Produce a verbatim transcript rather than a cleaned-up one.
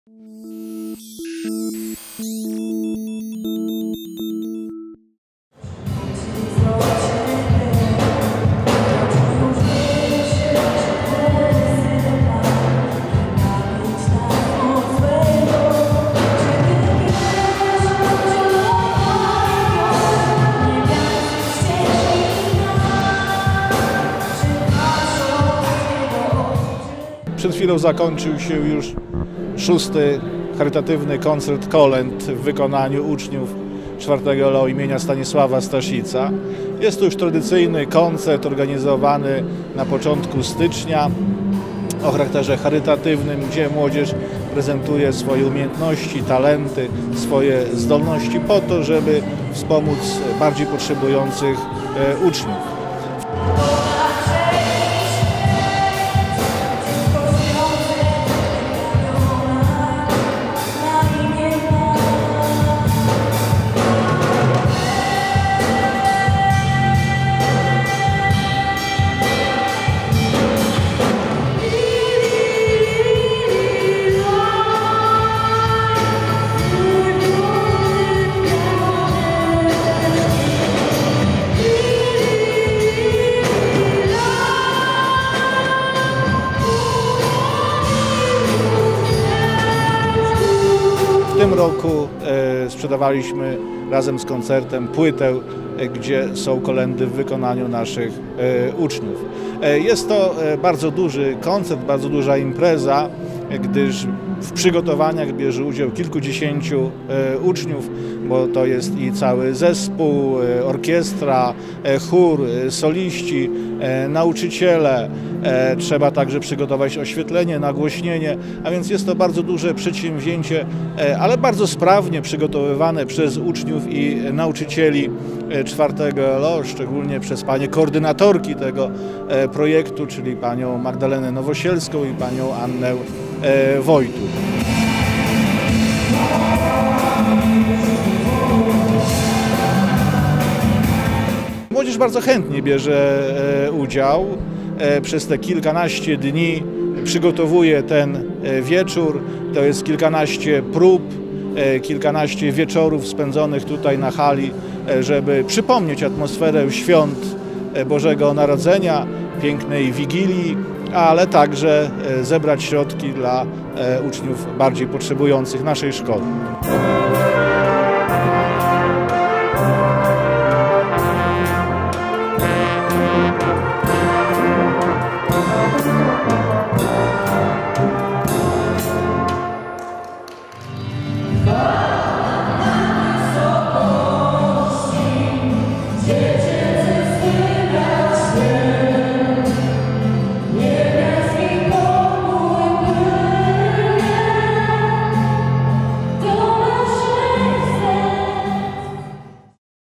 Przed chwilą zakończył się już szósty charytatywny koncert kolęd w wykonaniu uczniów czwartego L O imienia Stanisława Staszica. Jest to już tradycyjny koncert organizowany na początku stycznia o charakterze charytatywnym, gdzie młodzież prezentuje swoje umiejętności, talenty, swoje zdolności po to, żeby wspomóc bardziej potrzebujących uczniów. W tym roku e, sprzedawaliśmy razem z koncertem płytę, e, gdzie są kolędy w wykonaniu naszych e, uczniów. E, jest to e, bardzo duży koncert, bardzo duża impreza, e, gdyż w przygotowaniach bierze udział kilkudziesięciu e, uczniów, bo to jest i cały zespół, e, orkiestra, e, chór, e, soliści, e, nauczyciele. E, trzeba także przygotować oświetlenie, nagłośnienie, a więc jest to bardzo duże przedsięwzięcie, e, ale bardzo sprawnie przygotowywane przez uczniów i nauczycieli czwartego L O, szczególnie przez panie koordynatorki tego e, projektu, czyli panią Magdalenę Nowosielską i panią Annę e, Wojtu. Młodzież bardzo chętnie bierze e, udział. E, przez te kilkanaście dni przygotowuje ten e, wieczór. To jest kilkanaście prób, e, kilkanaście wieczorów spędzonych tutaj na hali, e, żeby przypomnieć atmosferę świąt e, Bożego Narodzenia, pięknej Wigilii, ale także e, zebrać środki dla e, uczniów bardziej potrzebujących naszej szkoły.